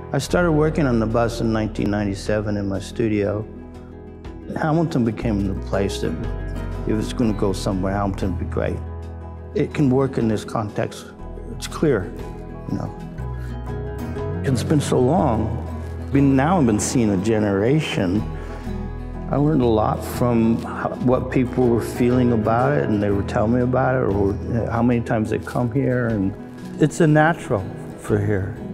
I started working on the bus in 1997 in my studio. Hamilton became the place that if it was going to go somewhere, Hamilton would be great. It can work in this context. It's clear, you know. It's been so long. Now I've been seeing a generation. I learned a lot from what people were feeling about it, and they were telling me about it, or how many times they come here, and it's a natural for here.